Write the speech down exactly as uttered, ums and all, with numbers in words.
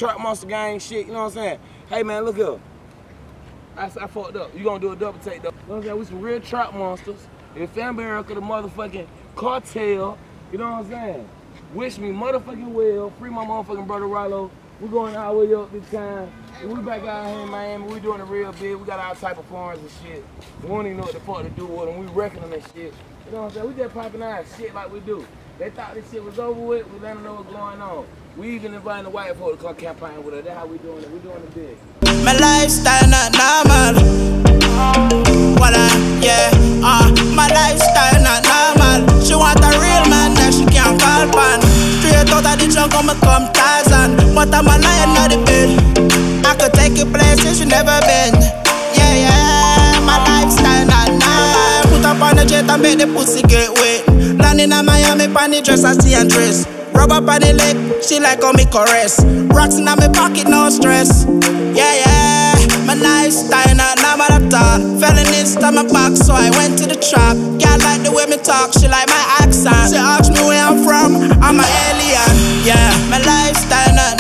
Trap Monster gang shit, you know what I'm saying? Hey man, look here. I, I fucked up. You gonna do a double take though. You know what I'm saying? We some real trap monsters. If Family America, the motherfucking cartel, you know what I'm saying? Wish me motherfucking well. Free my motherfucking brother Rilo. We going our way up this time. And we back out here in Miami. We doing it real big. We got all type of farms and shit. We don't even know what the fuck to do with them. We wrecking them and shit. You know what I'm saying? We just popping out shit like we do. They thought this shit was over with. We let them know what's going on. We even inviting the white folk to come campaign with us. That's how we doing it. We doing it big. My lifestyle not normal. What I, yeah, uh, my lifestyle not normal. She want a real man that she can't call pan. Straight out of the jungle, me come Tarzan. But I'm a lion on the bed. I could take you places you never been. Yeah, yeah, my lifestyle not normal. Put up on the jet and make the pussy get wet. Landing in Miami, pan the dress, I see and dress. Rub up on the leg, she like how me caress. Rocks in my pocket, no stress. Yeah, yeah, my lifestyle not normal at all. Feelings to my back, so I went to the trap. Girl like the way me talk, she like my accent. She asked me where I'm from, I'm an alien. Yeah, my lifestyle not